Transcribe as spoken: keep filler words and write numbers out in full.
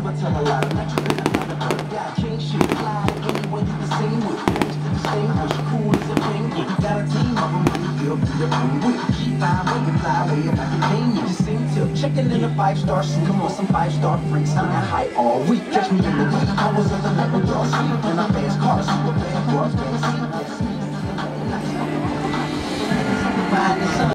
never tell a lie. I'm not you been another bird. Yeah, king shit. Fly anyone you can sing with. Things to distinguish. Cool as a penguin. Got a team of them when you feel through your brain with. Keep flying, we can fly away if I can ping you. Just sing till checking in a five-star suite. Come on, some five-star freaks. I'm at high all week. Catch me in the week. I was at the level y'all sleep. And I fast cars, super bad boys, bad seat.